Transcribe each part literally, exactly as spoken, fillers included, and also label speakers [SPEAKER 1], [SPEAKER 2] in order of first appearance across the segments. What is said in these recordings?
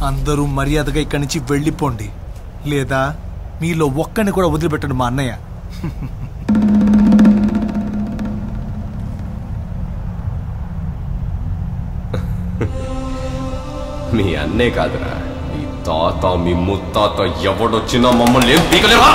[SPEAKER 1] అందరూ మర్యాదగా ఇక్కడి నుంచి వెళ్ళిపోండి, లేదా మీలో ఒక్కడిని కూడా వదిలిపెట్టండి మా అన్నయ్య.
[SPEAKER 2] మీ అన్నే కాదురా, మీ తాత మీ ముత్తాత ఎవడొచ్చినా మమ్మల్ని ఏం పీకలేవా?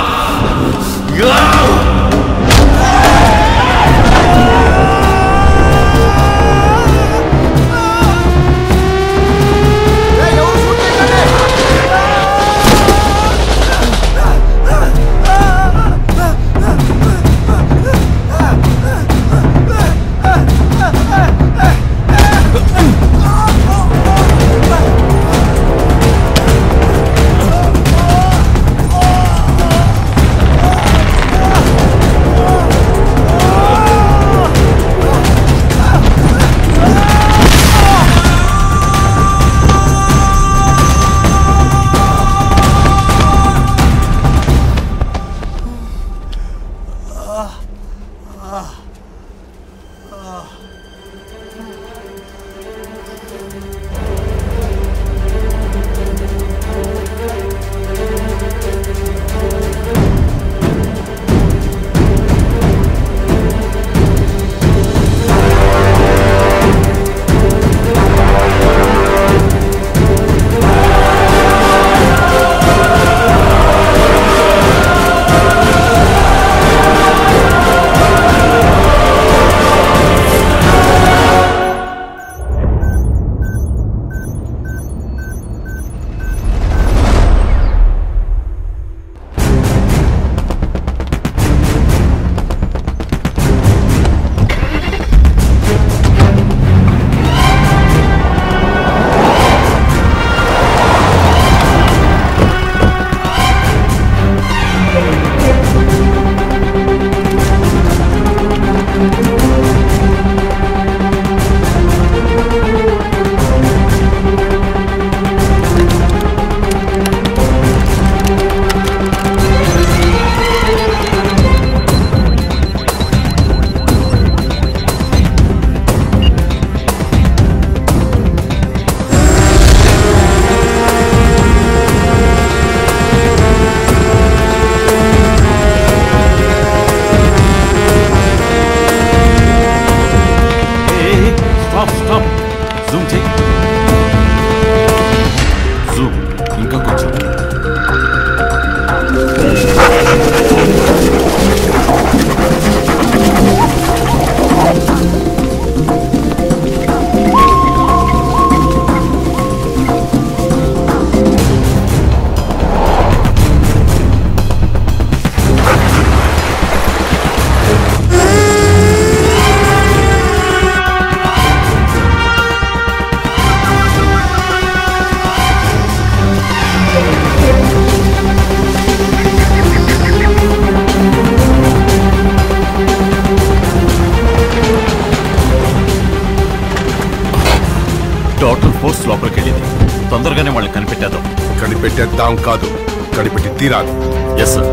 [SPEAKER 3] తొందరగానే వాళ్ళని కనిపెట్టేద్దాం.
[SPEAKER 4] కనిపెట్టేద్దాం కాదు, కనిపెట్టి తీరాలి.
[SPEAKER 3] Yes sir.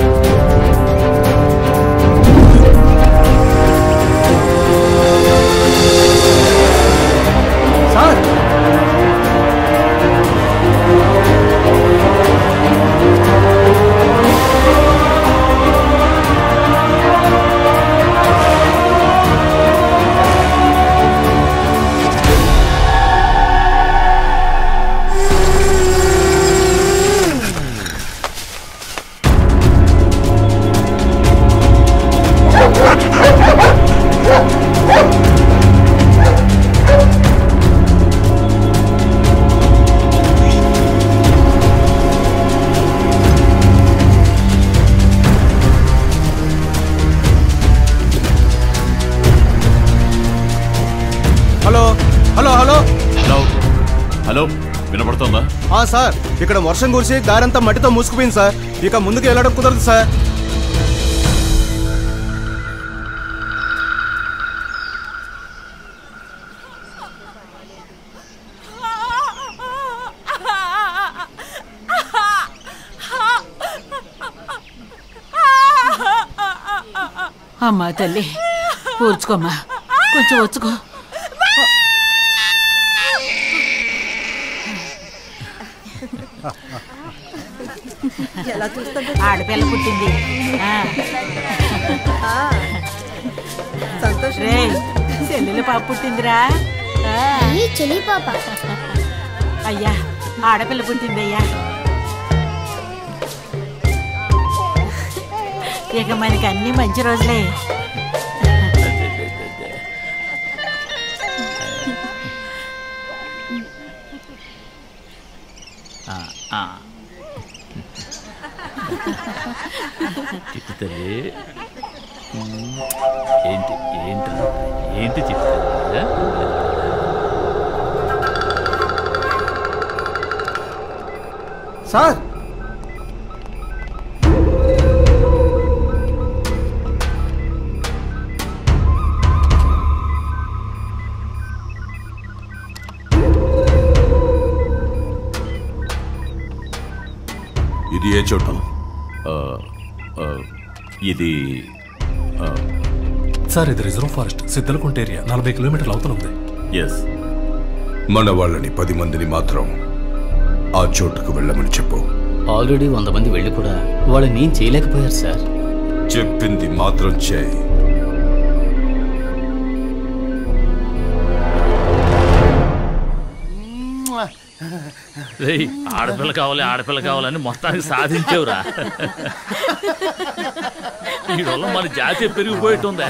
[SPEAKER 1] సార్
[SPEAKER 3] హలో, వినపడుతుందా?
[SPEAKER 5] సార్, ఇక్కడ వర్షం కురిసి దారంతా మట్టితో మూసుకుపోయింది సార్. ఇక ముందుకు వెళ్ళడం కుదరదు సార్.
[SPEAKER 6] అమ్మా తల్లి, కూర్చుకోమ్మా, కొంచెం వచ్చుకో. ఆడపిల్ల పుట్టింది. రే చెల్లెలు పాప పుట్టిందిరా.
[SPEAKER 7] చెల్లి పాప.
[SPEAKER 6] అయ్యా ఆడపిల్ల పుట్టిందయ్యా. ఇక మనకి అన్ని మంచి రోజులే.
[SPEAKER 8] చిట్టు తల్లి ఏంటి ఏంటి ఏంటి చిట్టు తల్లి?
[SPEAKER 5] సార్
[SPEAKER 4] ఇది ఏ చోటు?
[SPEAKER 3] ఇది
[SPEAKER 9] సార్ ఇది రిజర్వ్ ఫారెస్ట్ సిద్ధలకుంట ఏరియా, నలభై కిలోమీటర్ల అవతల ఉంది.
[SPEAKER 3] ఎస్.
[SPEAKER 4] మన వాళ్ళని పది మందిని మాత్రం ఆ చోటుకు వెళ్ళమని చెప్పు.
[SPEAKER 10] ఆల్రెడీ వంద మంది వెళ్ళి కూడా వాళ్ళని ఏం చేయలేకపోయారు సార్.
[SPEAKER 4] చెప్పింది మాత్రం చేయి.
[SPEAKER 8] ఆడపిల్ల కావాలి ఆడపిల్ల కావాలని మొత్తానికి సాధించేవురా. ఈ వల్ల మన జాతి పెరిగిపోయేట్టుందా?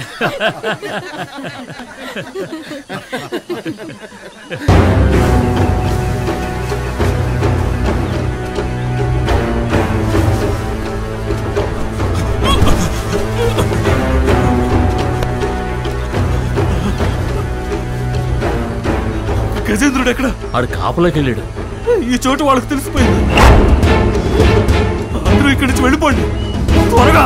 [SPEAKER 9] గజేంద్రుడు ఎక్కడ?
[SPEAKER 8] ఆడు కాపులోకి వెళ్ళాడు.
[SPEAKER 9] ఈ చోటు వాళ్ళకి తెలిసిపోయింది. అందరూ ఇక్కడి నుంచి వెళ్ళిపోండి త్వరగా.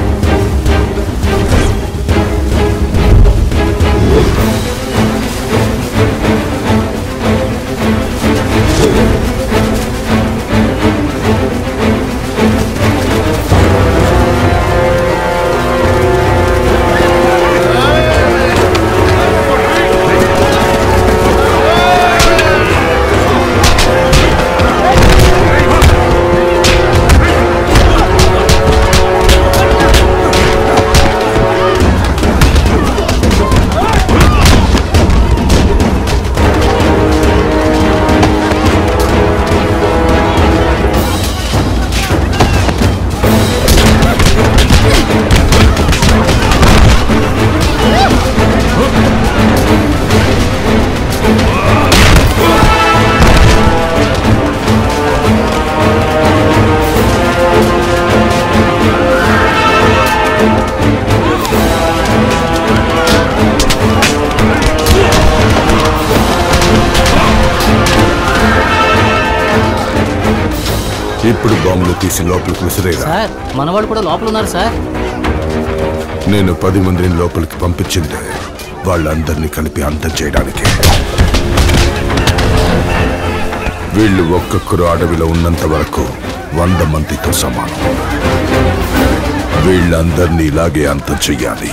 [SPEAKER 4] ఇప్పుడు బాంబులు తీసి లోపలికి విసిరేరా.
[SPEAKER 10] సార్ మన వాళ్ళు కూడా లోపల ఉన్నారు సార్.
[SPEAKER 4] నేను పది మందిని లోపలికి పంపించిందే వాళ్ళందరినీ కలిపి అంతం చేయడానికి. వీళ్ళు ఒక్కొక్కరు అడవిలో ఉన్నంత వరకు వంద మందితో సమానం. వీళ్ళందరినీ ఇలాగే అంతం చెయ్యాలి.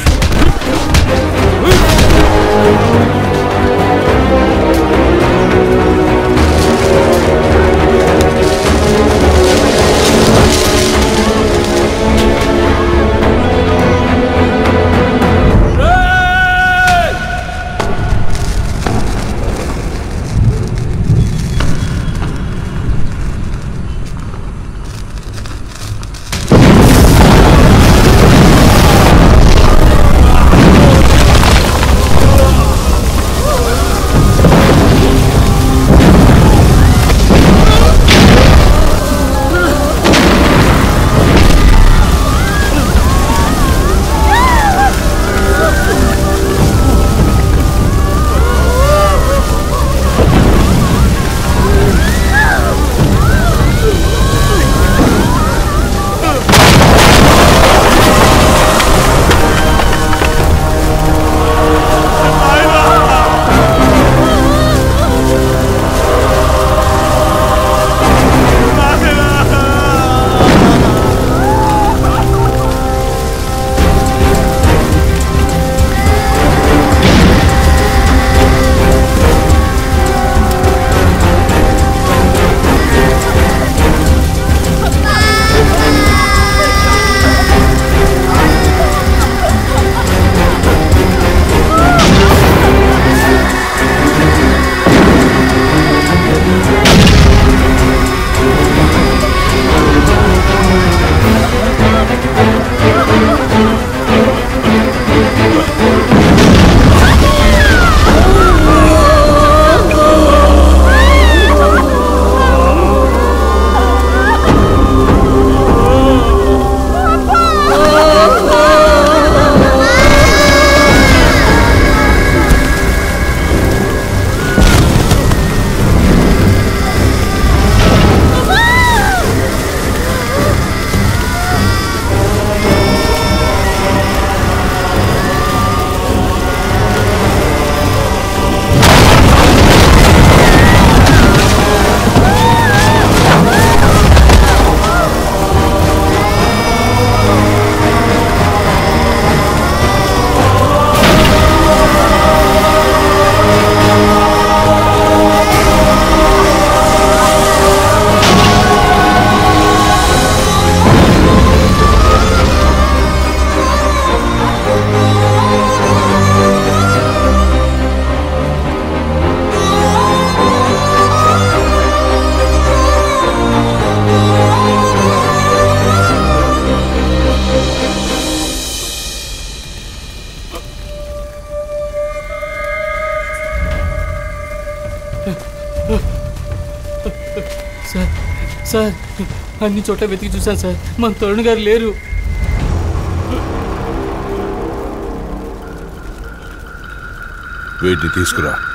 [SPEAKER 10] సార్ సార్ అన్ని చోట్ల వెతికి చూశాను సార్, మన తరుణ్ గారు లేరు.
[SPEAKER 4] వీటిని తీసుకురా.